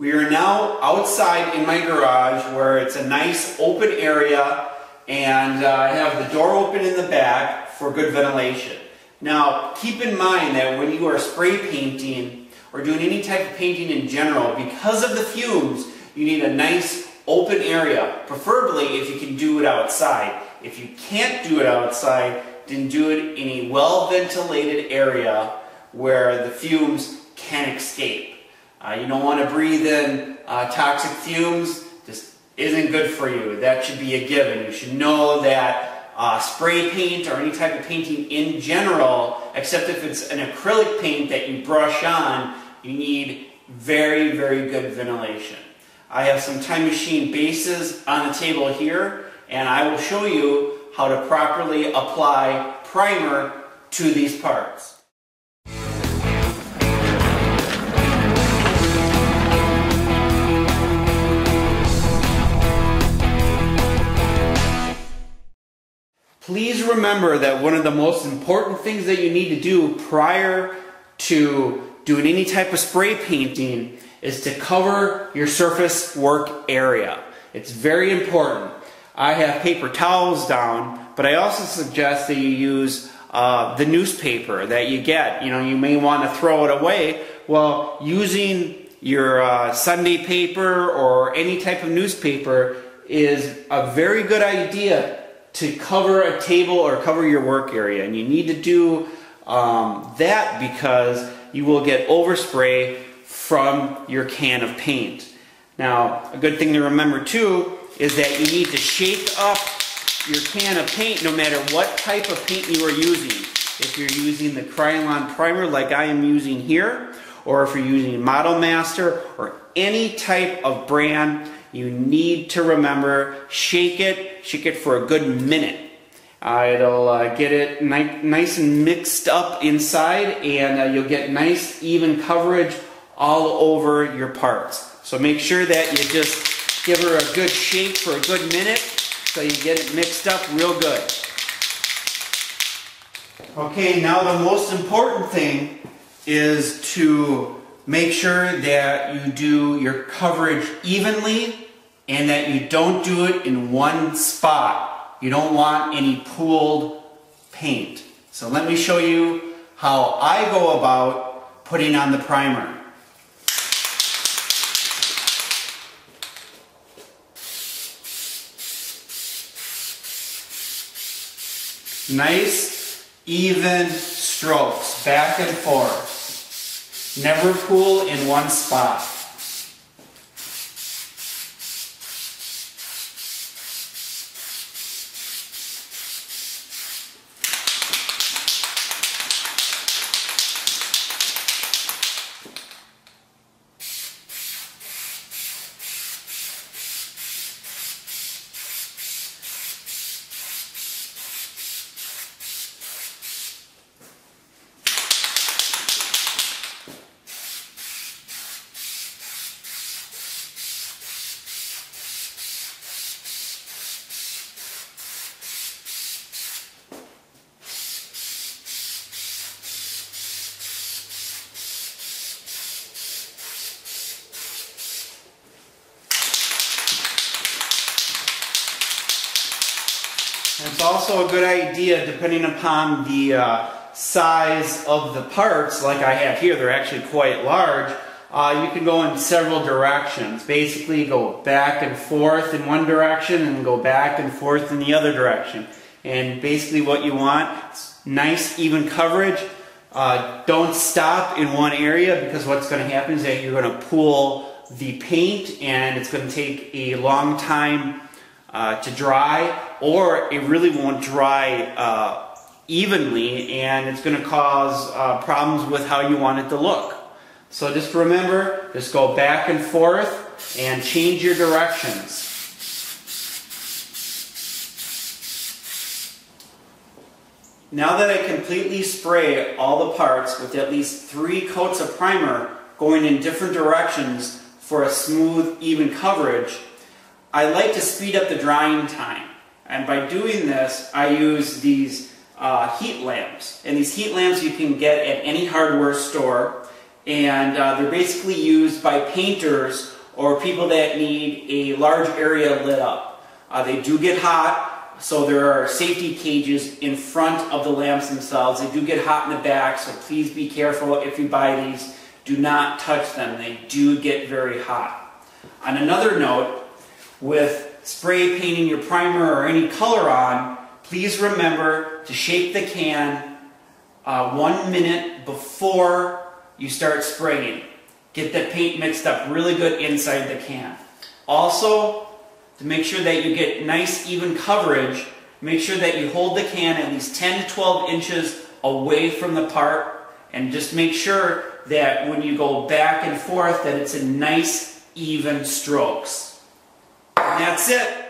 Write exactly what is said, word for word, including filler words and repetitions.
We are now outside in my garage where it's a nice open area, and uh, I have the door open in the back for good ventilation. Now keep in mind that when you are spray painting or doing any type of painting in general, because of the fumes, you need a nice open area, preferably if you can do it outside. If you can't do it outside, then do it in a well-ventilated area where the fumes can escape. Uh, you don't want to breathe in uh, toxic fumes. This isn't good for you. That should be a given. You should know that uh, spray paint or any type of painting in general, except if it's an acrylic paint that you brush on, you need very, very good ventilation. I have some Time Machine bases on the table here, and I will show you how to properly apply primer to these parts. Please remember that one of the most important things that you need to do prior to doing any type of spray painting is to cover your surface work area. It's very important. I have paper towels down, but I also suggest that you use uh, the newspaper that you get. You know, you may want to throw it away. Well, using your uh, Sunday paper or any type of newspaper is a very good idea to cover a table or cover your work area. And you need to do um, that because you will get overspray from your can of paint. Now, a good thing to remember too is that you need to shake up your can of paint no matter what type of paint you are using. If you're using the Krylon primer like I am using here, or if you're using Model Master or any type of brand, you need to remember, shake it, shake it for a good minute. Uh, it'll uh, get it ni nice and mixed up inside, and uh, you'll get nice even coverage all over your parts. So make sure that you just give her a good shake for a good minute so you get it mixed up real good. Okay, now the most important thing is to make sure that you do your coverage evenly and that you don't do it in one spot. You don't want any pooled paint. So let me show you how I go about putting on the primer. Nice, even strokes, back and forth. Never pool in one spot. It's also a good idea, depending upon the uh, size of the parts, like I have here, they're actually quite large, uh, you can go in several directions. Basically go back and forth in one direction and go back and forth in the other direction. And basically what you want is nice even coverage. Uh, don't stop in one area, because what's going to happen is that you're going to pool the paint and it's going to take a long time Uh, to dry, or it really won't dry uh, evenly, and it's going to cause uh, problems with how you want it to look. So just remember, just go back and forth and change your directions. Now that I completely spray all the parts with at least three coats of primer going in different directions for a smooth, even coverage, I like to speed up the drying time, and by doing this I use these uh, heat lamps. And these heat lamps you can get at any hardware store, and uh, they're basically used by painters or people that need a large area lit up. Uh, they do get hot, so there are safety cages in front of the lamps themselves. They do get hot in the back, so please be careful if you buy these. Do not touch them. They do get very hot. On another note, with spray painting your primer or any color on, please remember to shake the can uh, one minute before you start spraying. Get the paint mixed up really good inside the can. Also, to make sure that you get nice even coverage, make sure that you hold the can at least ten to twelve inches away from the part, and just make sure that when you go back and forth that it's in nice even strokes. And that's it.